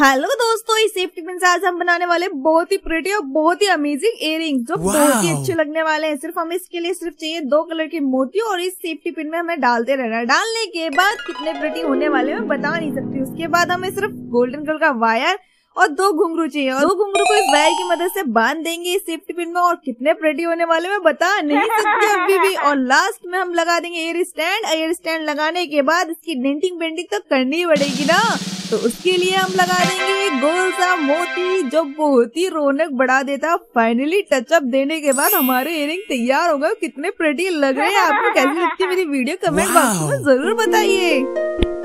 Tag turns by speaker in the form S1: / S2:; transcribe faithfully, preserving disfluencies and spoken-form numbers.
S1: Hello दोस्तों, इस safety pin से आज हम बनाने वाले बहुत ही प्रिटी और बहुत ही अमेजिंग इयरिंग्स जो बहुत ही अच्छे लगने वाले हैं। सिर्फ हमें इसके लिए सिर्फ चाहिए दो कलर के मोती और इस सेफ्टी पिन में हमें डालते रहना है। डालने के बाद कितने प्रिटी होने वाले मैं बता नहीं सकती। उसके बाद हमें सिर्फ गोल्डन कलर का वायर और दो घुंघरू चाहिए और दो घुंघरू को इस वायर की मदद से बांध देंगे इस सेफ्टी पिन में और कितने प्रिटी होने वाले मैं बता नहीं सकती अभी भी। और लास्ट में हम लगा देंगे एयर स्टैंड। एयर स्टैंड लगाने के बाद इसकी डेंटिंग पेंटिंग तो करनी ही पड़ेगी ना, तो उसके लिए हम लगा देंगे गोल सा मोती जो बहुत ही रौनक बढ़ा देता। फाइनली टचअप देने के बाद हमारे इयरिंग तैयार हो गए। कितने प्रिटी लग रहे हैं, आपको कैसी लगती है मेरी वीडियो कमेंट बॉक्स में जरूर बताइए।